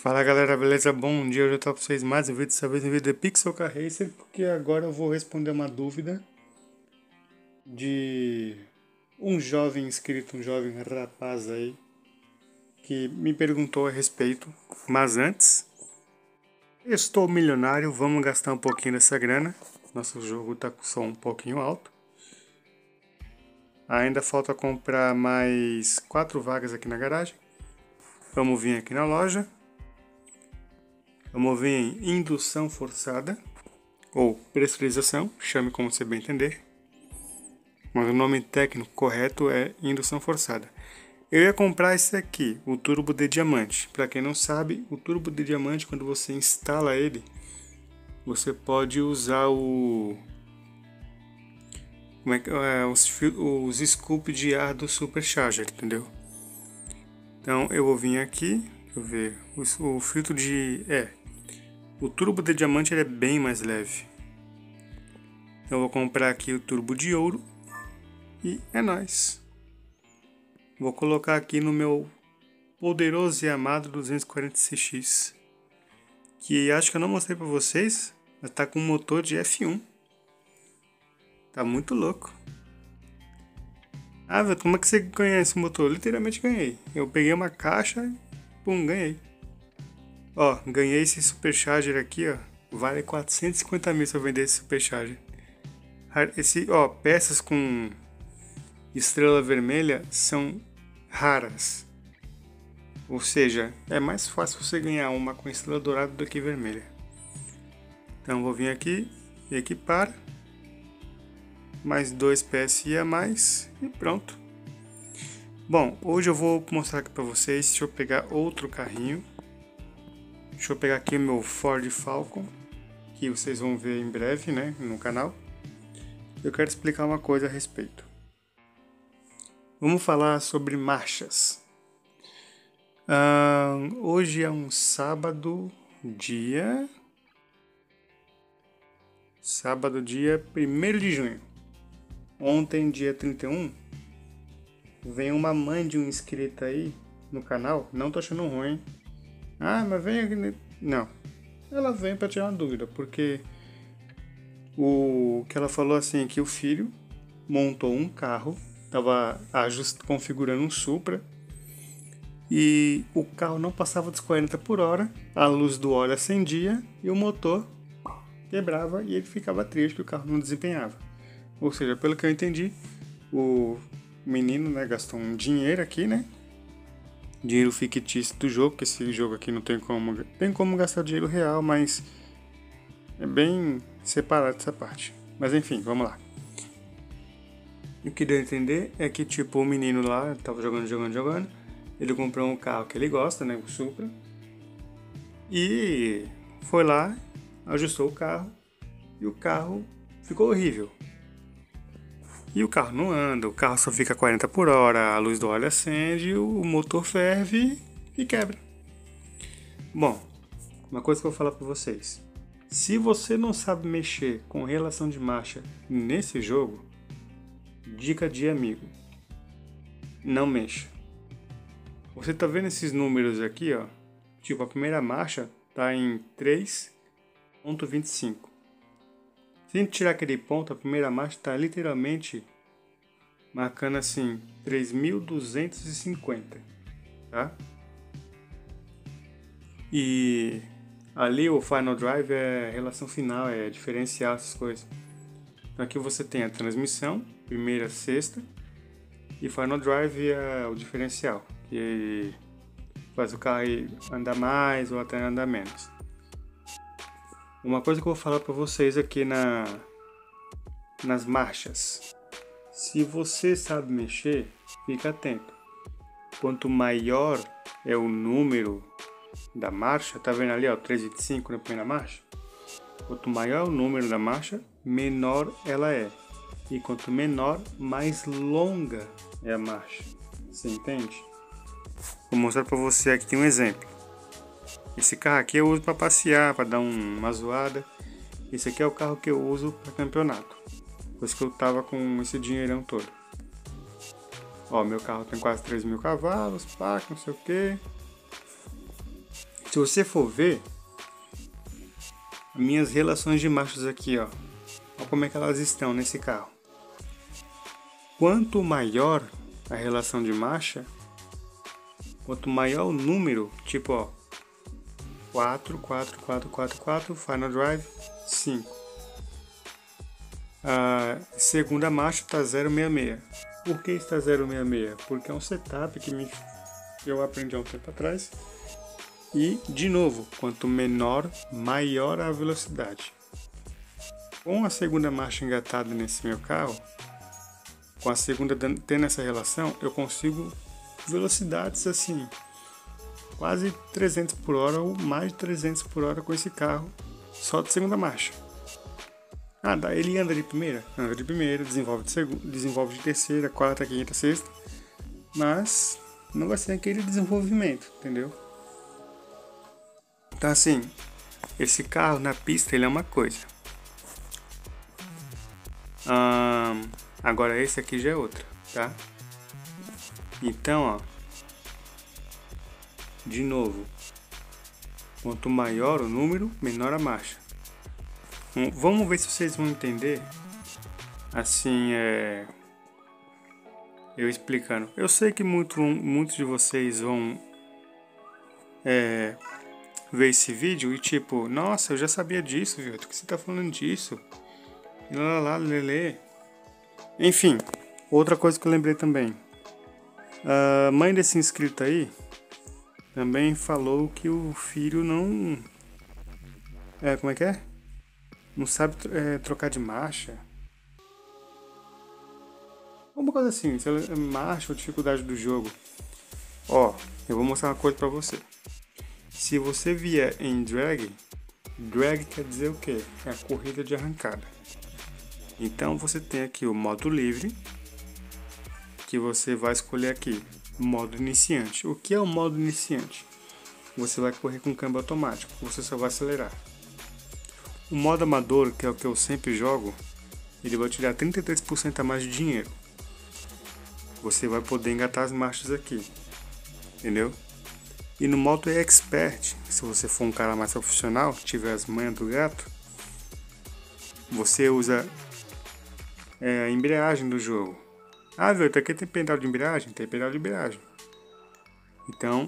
Fala galera, beleza? Bom dia, hoje eu tô pra vocês mais um vídeo, dessa vez um vídeo de Pixel Car Racer, porque agora eu vou responder uma dúvida de um jovem inscrito, um jovem rapaz aí, que me perguntou a respeito. Mas antes, estou milionário, vamos gastar um pouquinho dessa grana. Nosso jogo tá com som um pouquinho alto. Ainda falta comprar mais 4 vagas aqui na garagem. Vamos vir aqui na loja. Vamos vir em indução forçada, ou pressurização, chame como você bem entender. Mas o nome técnico correto é indução forçada. Eu ia comprar esse aqui, o turbo de diamante. Para quem não sabe, o turbo de diamante, quando você instala ele, você pode usar os scoops de ar do Supercharger, entendeu? Então eu vou vir aqui, deixa eu ver, o filtro de... o turbo de diamante ele é bem mais leve. Então eu vou comprar aqui o turbo de ouro e é nóis. Vou colocar aqui no meu poderoso e amado 240cx, que acho que eu não mostrei pra vocês, mas tá com um motor de F1. Tá muito louco. Ah, velho, como é que você ganha esse motor? Literalmente ganhei. Eu peguei uma caixa e pum, ganhei. Ó, ganhei esse Supercharger aqui, ó. Vale 450 mil se eu vender esse Supercharger. Peças com estrela vermelha são raras. Ou seja, é mais fácil você ganhar uma com estrela dourada do que vermelha. Então vou vir aqui e equipar. Mais 2 PSI a mais e pronto. Bom, hoje eu vou mostrar aqui pra vocês. Deixa eu pegar outro carrinho. Deixa eu pegar aqui o meu Ford Falcon, que vocês vão ver em breve, né, no canal. Eu quero explicar uma coisa a respeito. Vamos falar sobre marchas. Hoje é um sábado, dia 1º de junho. Ontem, dia 31, vem uma mãe de um inscrito aí no canal. Não tô achando ruim. Ah, mas vem aqui. Não. Ela vem para tirar uma dúvida, porque o que ela falou assim, que o filho montou um carro, estava configurando um Supra, e o carro não passava dos 40 por hora, a luz do óleo acendia e o motor quebrava e ele ficava triste que o carro não desempenhava. Ou seja, pelo que eu entendi, o menino, né, gastou um dinheiro aqui, né? Dinheiro fictício do jogo, que esse jogo aqui não tem como gastar dinheiro real, mas é bem separado essa parte. Mas enfim, vamos lá. O que deu a entender é que tipo, o menino lá tava jogando, ele comprou um carro que ele gosta, né, o Supra, e foi lá, ajustou o carro, e o carro ficou horrível. E o carro não anda, o carro só fica 40 por hora, a luz do óleo acende, o motor ferve e quebra. Bom, uma coisa que eu vou falar para vocês. Se você não sabe mexer com relação de marcha nesse jogo, dica de amigo, não mexa. Você tá vendo esses números aqui, ó? Tipo, a primeira marcha tá em 3.25. Se a gente tirar aquele ponto, a primeira marcha está literalmente marcando assim 3.250, tá? E ali o Final Drive é relação final, é diferencial essas coisas. Então aqui você tem a transmissão, primeira, sexta, e Final Drive é o diferencial, que faz o carro andar mais ou até andar menos. Uma coisa que eu vou falar para vocês aqui nas marchas. Se você sabe mexer, fica atento. Quanto maior é o número da marcha, tá vendo ali, ó, 3,25 na primeira marcha? Quanto maior é o número da marcha, menor ela é. E quanto menor, mais longa é a marcha. Você entende? Vou mostrar para você aqui um exemplo. Esse carro aqui eu uso para passear, para dar uma zoada. Esse aqui é o carro que eu uso para campeonato. Depois que eu tava com esse dinheirão todo. Ó, meu carro tem quase 3.000 cavalos, pá, não sei o que. Se você for ver, minhas relações de marchas aqui, ó. Olha como é que elas estão nesse carro. Quanto maior a relação de marcha, quanto maior o número, tipo, ó, 4, 4, 4, 4, 4, Final Drive, 5. A segunda marcha está 066. Por que está 066? Porque é um setup que eu aprendi há um tempo atrás. E, de novo, quanto menor, maior a velocidade. Com a segunda marcha engatada nesse meu carro, com a segunda tendo essa relação, eu consigo velocidades assim, quase 300 por hora ou mais de 300 por hora com esse carro, só de segunda marcha. Ele anda de primeira? Anda de primeira, desenvolve de segunda, desenvolve de terceira, quarta, quinta, sexta, mas não vai ser aquele desenvolvimento, entendeu? Então assim, esse carro na pista ele é uma coisa. Agora esse aqui já é outra, tá? Então, ó, de novo, quanto maior o número, menor a marcha. Vamos ver se vocês vão entender, assim, eu explicando. Eu sei que muitos de vocês vão ver esse vídeo e tipo, nossa, eu já sabia disso, viu? Por que você tá falando disso? E lá, lelê. Enfim, outra coisa que eu lembrei também. A mãe desse inscrito aí também falou que o filho não... como é que é? Não sabe trocar de marcha. Uma coisa assim, se ela marcha ou dificuldade do jogo. Ó, eu vou mostrar uma coisa pra você. Se você vier em drag quer dizer o quê? É a corrida de arrancada. Então você tem aqui o modo livre, que você vai escolher aqui, modo iniciante. O que é o modo iniciante? Você vai correr com câmbio automático, você só vai acelerar. O modo amador, que é o que eu sempre jogo, ele vai te dar 33% a mais de dinheiro. Você vai poder engatar as marchas aqui, entendeu? E no modo expert, se você for um cara mais profissional, tiver as manhas do gato, você usa a embreagem do jogo. Vitor, aqui tem pedal de embreagem? Tem pedal de embreagem. Então,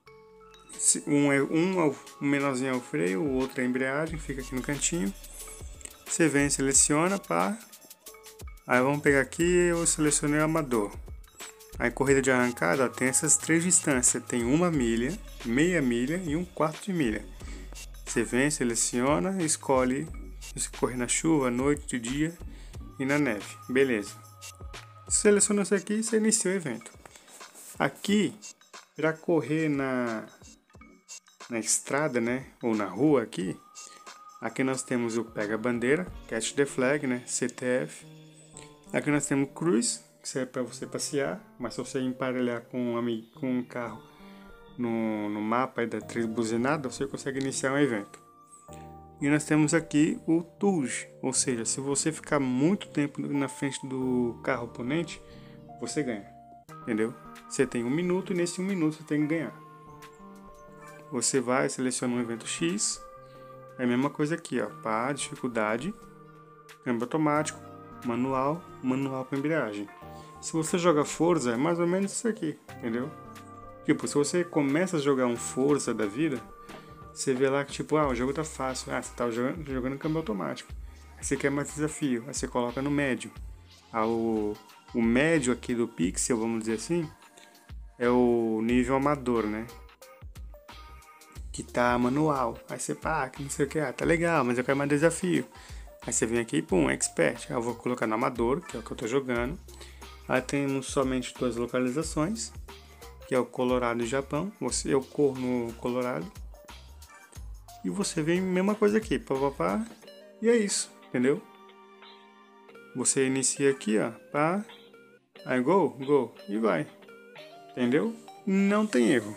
um menorzinho é o freio, o outro é a embreagem, fica aqui no cantinho. Você vem, seleciona, pá. Aí vamos pegar aqui, eu selecionei o amador. Aí corrida de arrancada, ó, tem essas três distâncias. Tem 1 milha, meia milha e 1/4 de milha. Você vem, seleciona, escolhe se correr na chuva, à noite, de dia e na neve. Beleza. Seleciona isso aqui e você inicia o evento. Aqui, para correr na estrada, né, ou na rua aqui nós temos o Pega Bandeira, Catch the Flag, né, CTF. Aqui nós temos Cruise, que serve para você passear, mas se você emparelhar com um carro no mapa aí da três buzinadas, você consegue iniciar um evento. E nós temos aqui o Touge, ou seja, se você ficar muito tempo na frente do carro oponente, você ganha, entendeu? Você tem 1 minuto e nesse 1 minuto você tem que ganhar. Você vai, seleciona um evento X, é a mesma coisa aqui, ó, pá, dificuldade, câmbio automático, manual com embreagem. Se você joga Forza, é mais ou menos isso aqui, entendeu? Tipo, se você começa a jogar um Forza da vida, você vê lá que tipo, o jogo tá fácil, você tá jogando câmbio automático. Aí você quer mais desafio, aí você coloca no médio. O médio aqui do Pixel, vamos dizer assim, é o nível amador, né? Que tá manual. Aí você, que não sei o que, tá legal, mas eu quero mais desafio. Aí você vem aqui, expert. Aí eu vou colocar no amador, que é o que eu tô jogando. Aí temos somente 2 localizações, que é o Colorado e Japão. Eu corro no Colorado. E você vem, mesma coisa aqui, papapá, e é isso, entendeu? Você inicia aqui, ó, pá, aí go, e vai, entendeu? Não tem erro.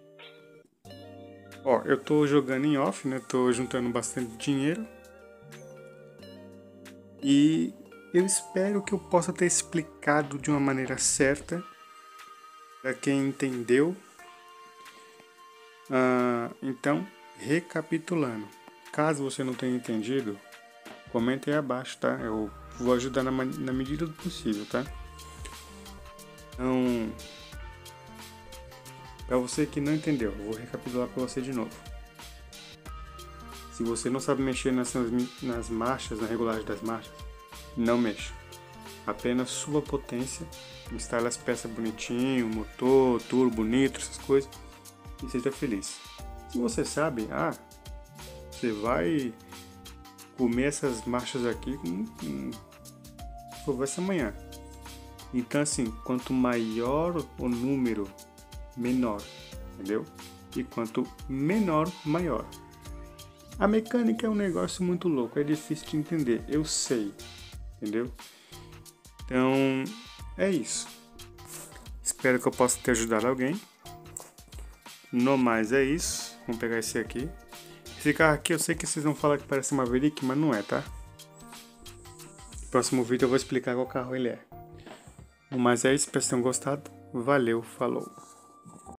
Ó, eu tô jogando em off, né, tô juntando bastante dinheiro. E eu espero que eu possa ter explicado de uma maneira certa, para quem entendeu. Então, recapitulando, caso você não tenha entendido, comenta aí abaixo, tá? Eu vou ajudar na medida do possível, tá? Então, para você que não entendeu, eu vou recapitular para você de novo. Se você não sabe mexer nas marchas, na regulagem das marchas, não mexa. Apenas suba a potência, instale as peças bonitinho, motor, turbo, nitro, essas coisas, e seja feliz. Se você sabe, você vai comer essas marchas aqui vai ser amanhã. Então assim, quanto maior o número, menor, entendeu? E quanto menor, maior. A mecânica é um negócio muito louco, é difícil de entender, eu sei, entendeu? Então, é isso. Espero que eu possa ter ajudado alguém. No mais é isso. Vamos pegar esse aqui. Esse carro aqui eu sei que vocês vão falar que parece uma Maverick, mas não é, tá? No próximo vídeo eu vou explicar qual carro ele é. No mais é isso, espero que vocês tenham gostado. Valeu, falou.